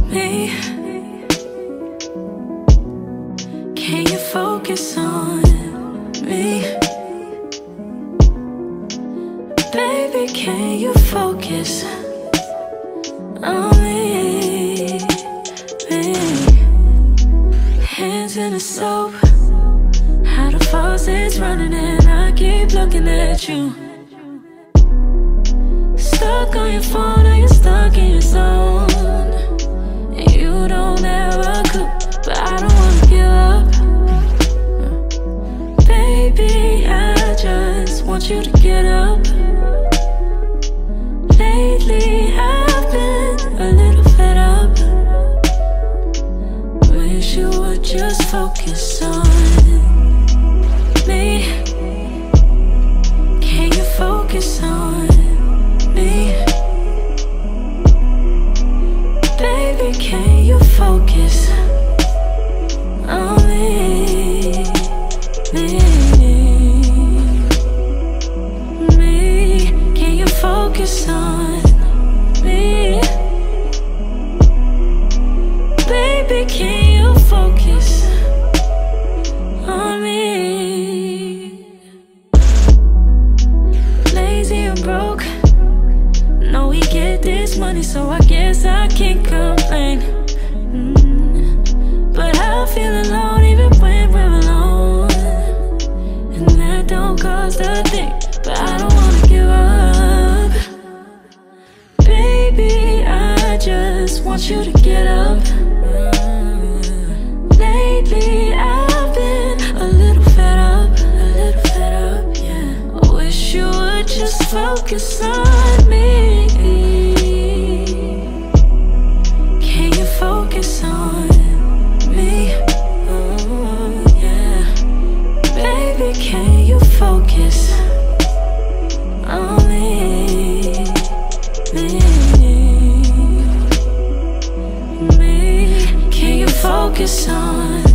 me? Can you focus on me? Baby, can you focus on me? Hands in the soap, how the faucet's running and I keep looking at you. Stuck on your phone or you're stuck in your zone, and you don't have a clue, but I don't wanna give up. Baby, I just want you to get up. Lately I've been a little fed up. Wish you would just focus on me. Can you focus on me? Baby, can you focus on me? Can you focus on me? Baby, can you focus on me? Lazy and broke, know we get this money, so I guess I can't complain. But I feel alone even when we're alone, and that don't cost a thing, but I don't wanna give up. Baby, I just want you to get up. Lately I've been a little fed up, yeah. I wish you would just focus on me. Can you focus on me? Oh, yeah. Baby, can you focus on me? Can you focus on